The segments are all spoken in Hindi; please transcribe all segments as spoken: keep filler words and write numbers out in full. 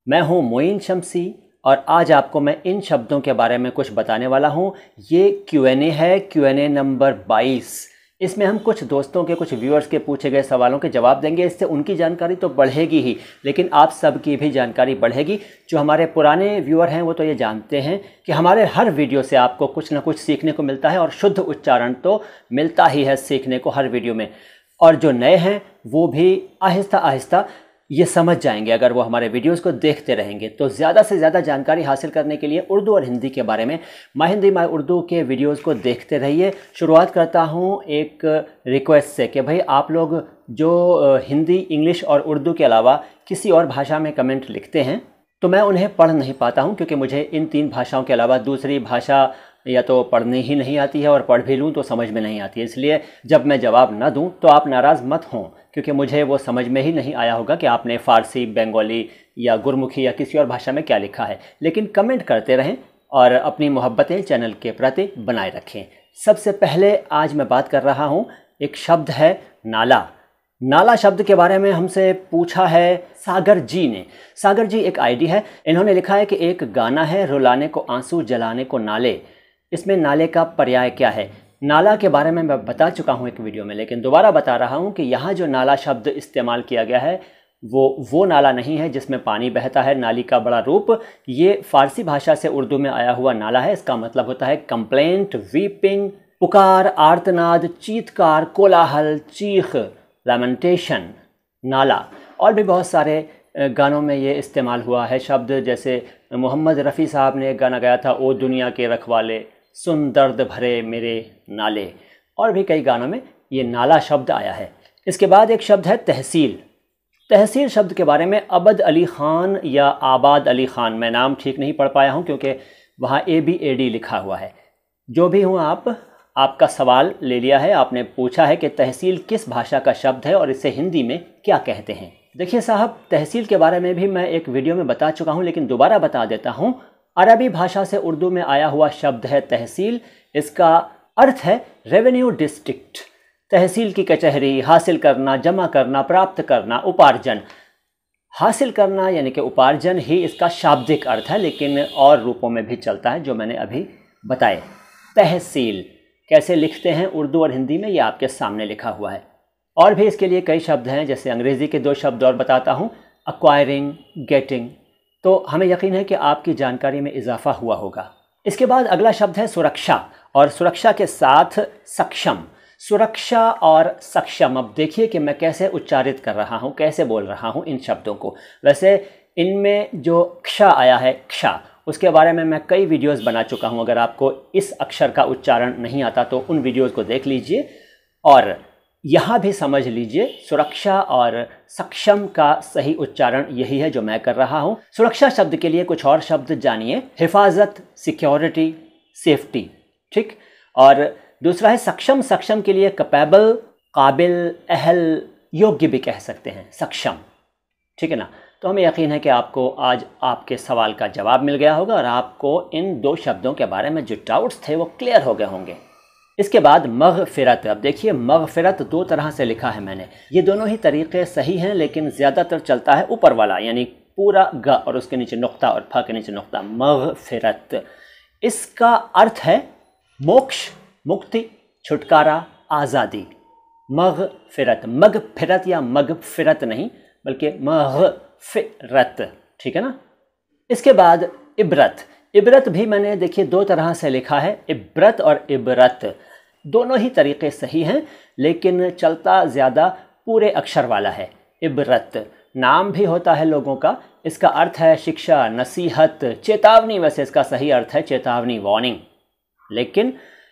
मैं हूं मोइन शम्सी और आज आपको मैं इन शब्दों के बारे में कुछ बताने वाला हूं। ये क्यू एन ए है, क्यू एन ए नंबर बाईस। इसमें हम कुछ दोस्तों के, कुछ व्यूअर्स के पूछे गए सवालों के जवाब देंगे। इससे उनकी जानकारी तो बढ़ेगी ही, लेकिन आप सबकी भी जानकारी बढ़ेगी। जो हमारे पुराने व्यूअर हैं वो तो ये जानते हैं कि हमारे हर वीडियो से आपको कुछ ना कुछ सीखने को मिलता है और शुद्ध उच्चारण तो मिलता ही है सीखने को हर वीडियो में। और जो नए हैं वो भी आहिस्ता आहिस्ता ये समझ जाएंगे अगर वो हमारे वीडियोस को देखते रहेंगे। तो ज़्यादा से ज़्यादा जानकारी हासिल करने के लिए उर्दू और हिंदी के बारे में माय हिंदी माय उर्दू के वीडियोस को देखते रहिए। शुरुआत करता हूँ एक रिक्वेस्ट से कि भाई आप लोग जो हिंदी, इंग्लिश और उर्दू के अलावा किसी और भाषा में कमेंट लिखते हैं तो मैं उन्हें पढ़ नहीं पाता हूँ, क्योंकि मुझे इन तीन भाषाओं के अलावा दूसरी भाषा या तो पढ़नी ही नहीं आती है और पढ़ भी लूँ तो समझ में नहीं आती है। इसलिए जब मैं जवाब ना दूँ तो आप नाराज़ मत हों, क्योंकि मुझे वो समझ में ही नहीं आया होगा कि आपने फ़ारसी, बंगाली या गुरमुखी या किसी और भाषा में क्या लिखा है। लेकिन कमेंट करते रहें और अपनी मोहब्बतें चैनल के प्रति बनाए रखें। सबसे पहले आज मैं बात कर रहा हूँ, एक शब्द है नाला। नाला शब्द के बारे में हमसे पूछा है सागर जी ने। सागर जी एक आईडी है, इन्होंने लिखा है कि एक गाना है, रुलाने को आंसू जलाने को नाले। इसमें नाले का पर्याय क्या है? नाला के बारे में मैं बता चुका हूँ एक वीडियो में, लेकिन दोबारा बता रहा हूँ कि यहाँ जो नाला शब्द इस्तेमाल किया गया है वो वो नाला नहीं है जिसमें पानी बहता है, नाली का बड़ा रूप। ये फ़ारसी भाषा से उर्दू में आया हुआ नाला है। इसका मतलब होता है कंप्लेंट, वीपिंग, पुकार, आर्तनाद, चीत्कार, कोलाहल, चीख, लैमेंटेशन, नाला। और भी बहुत सारे गानों में ये इस्तेमाल हुआ है शब्द, जैसे मोहम्मद रफ़ी साहब ने एक गाना गाया था, ओ दुनिया के रखवाले सुन दर्द भरे मेरे नाले। और भी कई गानों में ये नाला शब्द आया है। इसके बाद एक शब्द है तहसील। तहसील शब्द के बारे में अबद अली ख़ान या आबाद अली ख़ान, मैं नाम ठीक नहीं पढ़ पाया हूँ क्योंकि वहाँ ए बी ए डी लिखा हुआ है। जो भी हूँ आप, आपका सवाल ले लिया है। आपने पूछा है कि तहसील किस भाषा का शब्द है और इसे हिंदी में क्या कहते हैं। देखिए साहब, तहसील के बारे में भी मैं एक वीडियो में बता चुका हूँ, लेकिन दोबारा बता देता हूँ। अरबी भाषा से उर्दू में आया हुआ शब्द है तहसील। इसका अर्थ है रेवेन्यू डिस्ट्रिक्ट। तहसील की कचहरी, हासिल करना, जमा करना, प्राप्त करना, उपार्जन। हासिल करना यानी कि उपार्जन ही इसका शाब्दिक अर्थ है, लेकिन और रूपों में भी चलता है जो मैंने अभी बताए। तहसील कैसे लिखते हैं उर्दू और हिंदी में, ये आपके सामने लिखा हुआ है। और भी इसके लिए कई शब्द हैं, जैसे अंग्रेज़ी के दो शब्द और बताता हूँ, एक्वायरिंग, गेटिंग। तो हमें यकीन है कि आपकी जानकारी में इजाफा हुआ होगा। इसके बाद अगला शब्द है सुरक्षा, और सुरक्षा के साथ सक्षम। सुरक्षा और सक्षम, अब देखिए कि मैं कैसे उच्चारित कर रहा हूँ, कैसे बोल रहा हूँ इन शब्दों को। वैसे इनमें जो क्ष आया है, क्ष, उसके बारे में मैं कई वीडियोस बना चुका हूँ। अगर आपको इस अक्षर का उच्चारण नहीं आता तो उन वीडियोस को देख लीजिए और यहाँ भी समझ लीजिए। सुरक्षा और सक्षम का सही उच्चारण यही है जो मैं कर रहा हूँ। सुरक्षा शब्द के लिए कुछ और शब्द जानिए, हिफाजत, सिक्योरिटी, सेफ्टी, ठीक। और दूसरा है सक्षम। सक्षम के लिए कैपेबल, काबिल, अहल, योग्य भी कह सकते हैं, सक्षम, ठीक है ना। तो हमें यकीन है कि आपको आज आपके सवाल का जवाब मिल गया होगा और आपको इन दो शब्दों के बारे में जो डाउट्स थे वो क्लियर हो गए होंगे। इसके बाद मग़फ़िरत। अब देखिए, मग़फ़िरत दो तरह से लिखा है मैंने। ये दोनों ही तरीक़े सही हैं, लेकिन ज़्यादातर चलता है ऊपर वाला, यानी पूरा ग और उसके नीचे नुक्ता और फ के नीचे नुक्ता, मग़फ़िरत। इसका अर्थ है मोक्ष, मुक्ति, छुटकारा, आज़ादी। मग़फ़िरत, मग़फ़िरत या मग़फ़िरत नहीं बल्कि मग़फ़िरत, ठीक है ना। इसके बाद इबरत। इबरत भी मैंने देखिए दो तरह से लिखा है, इबरत और इबरत। दोनों ही तरीक़े सही हैं, लेकिन चलता ज़्यादा पूरे अक्षर वाला है, इबरत। नाम भी होता है लोगों का। इसका अर्थ है शिक्षा, नसीहत, चेतावनी। वैसे इसका सही अर्थ है चेतावनी, वार्निंग, लेकिन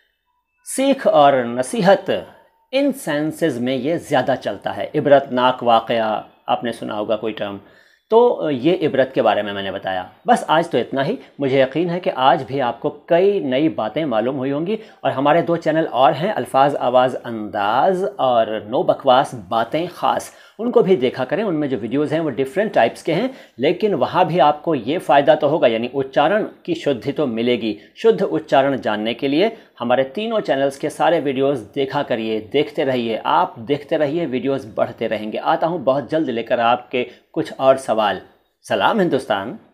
सीख और नसीहत इन सेंसेस में ये ज़्यादा चलता है। इबरतनाक वाक़या, आपने सुना होगा कोई टर्म। तो ये इबरत के बारे में मैंने बताया। बस आज तो इतना ही। मुझे यकीन है कि आज भी आपको कई नई बातें मालूम हुई होंगी। और हमारे दो चैनल और हैं, अल्फाज आवाज़ अंदाज़ और नो बकवास बातें ख़ास, उनको भी देखा करें। उनमें जो वीडियोज़ हैं वो डिफरेंट टाइप्स के हैं, लेकिन वहाँ भी आपको ये फ़ायदा तो होगा, यानी उच्चारण की शुद्धि तो मिलेगी। शुद्ध उच्चारण जानने के लिए हमारे तीनों चैनल्स के सारे वीडियोस देखा करिए, देखते रहिए। आप देखते रहिए, वीडियोस बढ़ते रहेंगे। आता हूँ बहुत जल्द लेकर आपके कुछ और सवाल। सलाम हिंदुस्तान।